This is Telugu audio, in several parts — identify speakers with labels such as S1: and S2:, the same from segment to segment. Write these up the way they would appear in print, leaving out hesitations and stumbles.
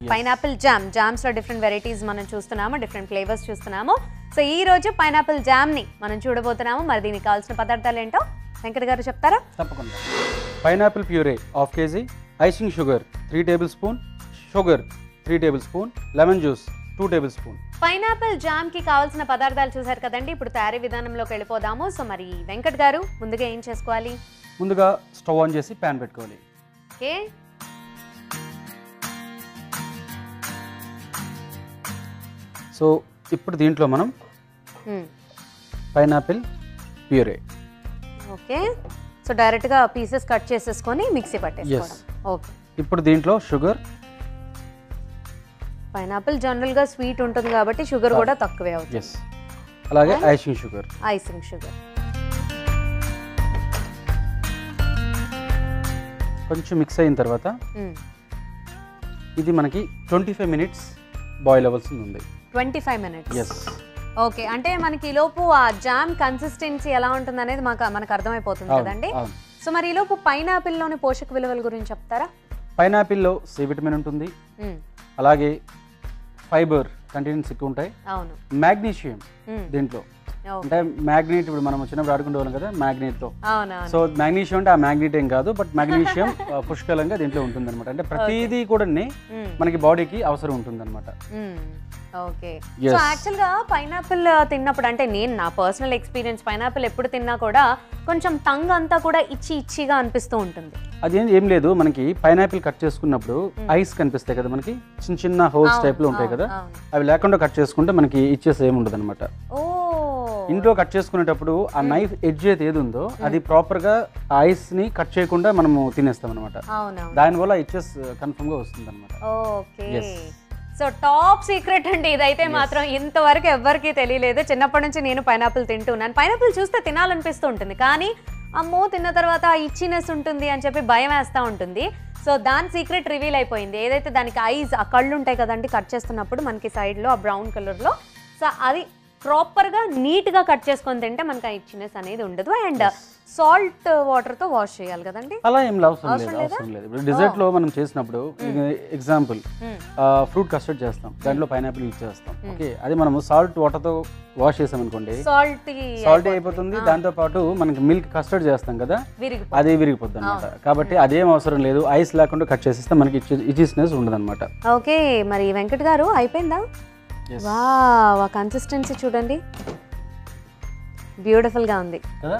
S1: Pineapple jam. జామ్స్ లో డిఫరెంట్ వెరైటీస్ మనం చూస్తున్నాము, డిఫరెంట్ ఫ్లేవర్స్ చూస్తున్నాము. సో ఈ రోజు పైనాపిల్ జామ్ ని మనం చూడబోతున్నాము. మరి దీనికి కావాల్సిన పదార్థాలు ఏంటో వెంకట గారు చెప్తారా?
S2: తప్పకుండా. Pineapple puree ½ kg, icing sugar 3 tablespoon, sugar 3 tablespoon, lemon juice 2 tablespoon.
S1: Pineapple jam కి కావాల్సిన పదార్థాలు చూసారు కదండి. ఇప్పుడు తయారీ విధానంలోకి వెళ్ళిపోదాము. సో మరి వెంకట్ గారు ముందుగా ఏం చేసుకోవాలి?
S2: ముందుగా స్టవ్ ఆన్ చేసి ప్యాన్ పెట్టుకోవాలి.
S1: ఓకే,
S2: సో ఇప్పుడు దీంట్లో మనం pineapple puree.
S1: Okay, so direct గా పీసెస్ కట్ చేసేసుకొని మిక్సీ పట్టేసుకోవడం. ఓకే,
S2: ఇప్పుడు దీంట్లో షుగర్.
S1: పైనాపిల్ జనరల్ గా స్వీట్ ఉంటుంది కాబట్టి షుగర్ కూడా తక్కువే అవుతుంది.
S2: అలాగే ఐసింగ్ షుగర్.
S1: ఐసింగ్ షుగర్
S2: కొంచెం మిక్స్ అయిన తర్వాత ఇది మనకి 25 minutes బాయిల్ అవ్వాల్సింది ఉంది.
S1: 25 minutes. ఓకే, అంటే మనకి ఈ లోపు ఆ జామ్ కన్సిస్టెన్సీ ఎలా ఉంటుంది అనేది మనకు అర్థమైపోతుంది కదండి. సో మరి ఈ లోపు పైనాపిల్ లోని పోషక విలువల గురించి చెప్తారా?
S2: పైనాపిల్లో సి విటమిన్ ఉంటుంది, అలాగే ఫైబర్ కంటెంట్స్ ఎక్కువ ఉంటాయి.
S1: అవును,
S2: మ్యాగ్నీషియం దీంట్లో అంటే మ్యాగ్నెట్, ఇప్పుడు మనం చిన్నప్పుడు ఆడుకుంటూ వాళ్ళం కదా మ్యాగ్నెట్ తో. సో మ్యాగ్నీషియం అంటే ఆ మ్యాగ్నెట్ ఏం కాదు, బట్ మ్యాగ్నీషియం పుష్కలంగా దీంట్లో ఉంటుంది అనమాట. అంటే ప్రతిదీ కూడా మనకి బాడీకి అవసరం ఉంటుంది అనమాట.
S1: ఓకే, సో యాక్చువల్ గా పైనాపిల్ తిన్నప్పుడు, అంటే నేను నా పర్సనల్ ఎక్స్పీరియన్స్, పైనాపిల్ ఎప్పుడు తిన్నా కూడా కొంచెం టంగ్ అంతా కూడా ఇచ్చిగా అనిపిస్తూ ఉంటుంది.
S2: అదేం ఏం లేదు, మనకి పైనాపిల్ కట్ చేసుకున్నప్పుడు ఐస్ కనిపిస్తాయి కదా, మనకి చిన్న చిన్న హోల్స్ టైప్ లో ఉంటాయి కదా, అవి లేకుండా కట్ చేసుకుంటే మనకి ఇచ్చేసి ఏమి ఉండదు అనమాట. ఇంట్లో కట్ చేసుకునేటప్పుడు ఆ నైఫ్ ఎడ్జ్ అయితే ఏది ఉందో అది ప్రాపర్ గా ఐస్ ని కట్ చేయకుండా మనము తినేస్తాం అనమాట. దానివల్ల ఇచ్చేస్ కన్ఫర్మ్ గా వస్తుంది అనమాట.
S1: ఓకే, సో టాప్ సీక్రెట్ అండి ఇదైతే. మాత్రం ఇంతవరకు ఎవ్వరికి తెలియలేదు. చిన్నప్పటి నుంచి నేను పైనాపిల్ తింటున్నాను. పైనాపిల్ చూస్తే తినాలనిపిస్తూ ఉంటుంది, కానీ అమ్మో తిన్న తర్వాత ఇచ్చినెస్ ఉంటుంది అని చెప్పి భయం వేస్తూ ఉంటుంది. సో దాని సీక్రెట్ రివీల్ అయిపోయింది. ఏదైతే దానికి ఐస్, ఆ కళ్ళు ఉంటాయి కదండి కట్ చేస్తున్నప్పుడు మనకి సైడ్లో ఆ బ్రౌన్ కలర్లో, సో అది ప్రాపర్గా నీట్గా కట్ చేసుకొని తింటే మనకి ఆ ఇచ్చినెస్ అనేది ఉండదు. అండ్ సాల్ట్ వాటర్తో వాష్ చేయాలి కదండి.
S2: అలా ఏం అవసరం లేదు. ఇప్పుడు డిజర్ట్ లో మనం చేసినప్పుడు ఎగ్జాంపుల్ ఫ్రూట్ కస్టర్డ్ చేస్తాం, దాంట్లో పైనాపిల్ యూజ్ చేస్తాం. ఓకే, అది మనం సాల్ట్ వాటర్ తో వాష్ చేసాం అనుకోండి, సాల్ట్ అయిపోతుంది. దాంతో పాటు మనకి మిల్క్ కస్టర్డ్ చేస్తాం కదా, అది విరిగిపోద్ది అనమాట. కాబట్టి అదేం అవసరం లేదు, ఐస్ లేకుండా కట్ చేసేస్తే మనకి ఇచ్చినెస్ ఉండదు అనమాట.
S1: ఓకే, మరి వెంకట్ గారు అయిపోయిందా? వావ్, ఆ కన్సిస్టెన్సీ చూడండి, బ్యూటిఫుల్ గా ఉంది కదా.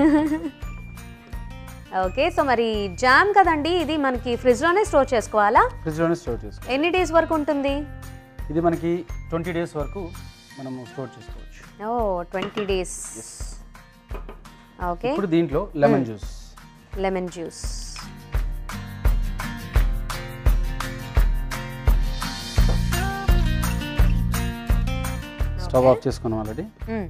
S1: ఓకే, సో మరి జామ్ కదండి, ఇది మనకి ఫ్రిడ్జ్ లోనే స్టోర్ చేసుకోవాలా?
S2: ఫ్రిడ్జ్ లోనే స్టోర్ చేసుకోవాలి.
S1: ఎన్ని డేస్ వరకు ఉంటుంది?
S2: ఇది మనకి 20 days వరకు మనం స్టోర్ చేసుకోవచ్చు.
S1: ఓ, 20 days. ఓకే,
S2: ఇప్పుడు దీంట్లో lemon juice.
S1: Lemon juice
S2: stove off చేసుకున్నాం ఆల్రెడీ.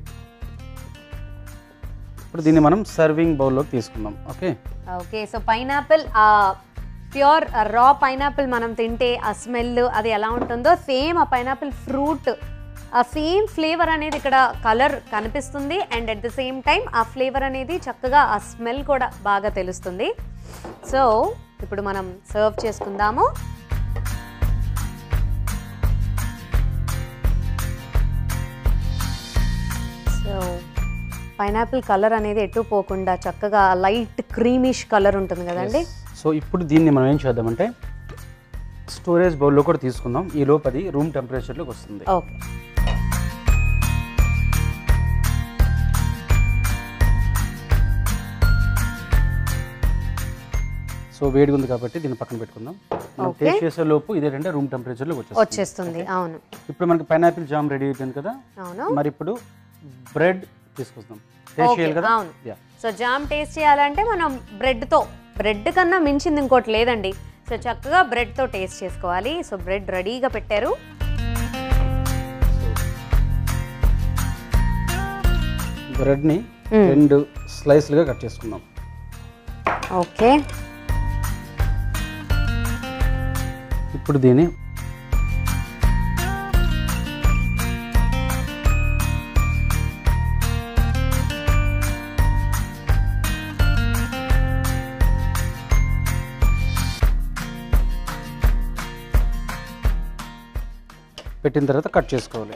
S2: ఇప్పుడు దీన్ని మనం సర్వింగ్ బౌల్లోకి తీసుకుందాం. Okay
S1: okay, so pineapple, pure raw pineapple మనం తింటే ఆ స్మెల్ అది ఎలా ఉంటుందో సేమ్ ఆ పైనాపిల్ ఫ్రూట్ ఆ సేమ్ ఫ్లేవర్ అనేది ఇక్కడ కలర్ కనిపిస్తుంది. And at the same time ఆ ఫ్లేవర్ అనేది చక్కగా ఆ స్మెల్ కూడా బాగా తెలుస్తుంది. సో ఇప్పుడు మనం సర్వ్ చేసుకుందాము. సో పైనాపిల్ కలర్ అనేది ఎటు పోకుండా చక్కగా లైట్ క్రీమిష్ కలర్ ఉంటుంది కదండి.
S2: సో ఇప్పుడు దీన్ని మనం ఏం చేద్దామంటే స్టోరేజ్ బౌల్లో కూడా తీసుకుందాం. ఈ లోపు అది రూమ్ టెంపరేచర్లోకి వస్తుంది.
S1: ఓకే,
S2: సో వేడిగా ఉంది కాబట్టి దీన్ని పక్కన పెట్టుకుందాం. మనం టేస్ట్ చేసే లోపు ఇదేంటంటే రూమ్ టెంపరేచర్లోకి
S1: వచ్చేస్తుంది. అవును,
S2: ఇప్పుడు మనకి పైనాపిల్ జామ్ రెడీ అయిపోయింది కదా.
S1: అవును,
S2: మరి ఇప్పుడు బ్రెడ్ తీసుకొస్తాం, టేస్ట్ చేయాలి కదా.
S1: అవును, సో జామ్ టేస్ట్ చేయాలంటే మనం బ్రెడ్ కన్నా మించింది ఇంకోటి లేదండి. సో చక్కగా బ్రెడ్తో టేస్ట్ చేసుకోవాలి. సో బ్రెడ్ రెడీగా పెట్టారు.
S2: బ్రెడ్ని 2 స్లైస్లుగా కట్ చేసుకుందాం.
S1: ఓకే,
S2: ఇప్పుడు దీన్ని పెట్టిన తర్వాత కట్ చేసుకోవాలి.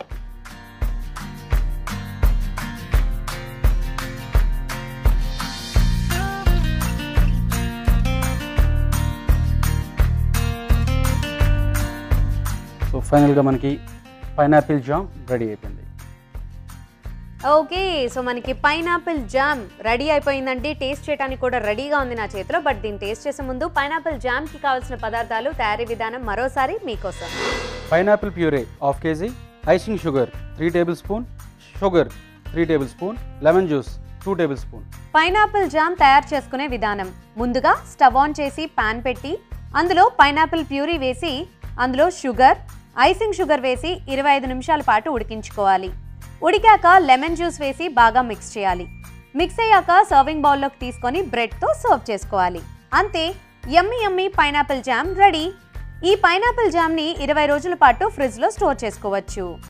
S2: సో ఫైనల్గా మనకి పైనాపిల్ జామ్ రెడీ అయిపోయింది.
S1: ఓకే, సో మనకి పైనాపిల్ జామ్ రెడీ అయిపోయిందండి. టేస్ట్ చేయడానికి కూడా రెడీగా ఉంది నా చేతిలో. బట్ దీన్ని టేస్ట్ చేసే ముందు పైనాపిల్ జామ్కి కావాల్సిన పదార్థాలు, తయారీ విధానం మరోసారి మీకోసం.
S2: Pineapple puree 1/2 kg, icing sugar 3 tablespoon, sugar 3 tablespoon, lemon juice 2 tablespoon.
S1: Pineapple jam తయారు చేసుకునే విధానం: ముందుగా స్టవ్ ఆన్ చేసి పాన్ పెట్టి అందులో పైనాపిల్ ప్యూరీ వేసి అందులో షుగర్, ఐసింగ్ షుగర్ వేసి 25 నిమిషాల పాటు ఉడికించుకోవాలి. ఉడికాక లెమన్ జ్యూస్ వేసి బాగా మిక్స్ చేయాలి. మిక్స్ అయ్యాక సర్వింగ్ బౌల్లోకి తీసుకొని బ్రెడ్తో సర్వ్ చేసుకోవాలి. అంతే, yummy yummy pineapple jam ready. ఈ పైనాపిల్ జామ్ని 20 రోజుల పాటు ఫ్రిడ్జ్లో స్టోర్ చేసుకోవచ్చు.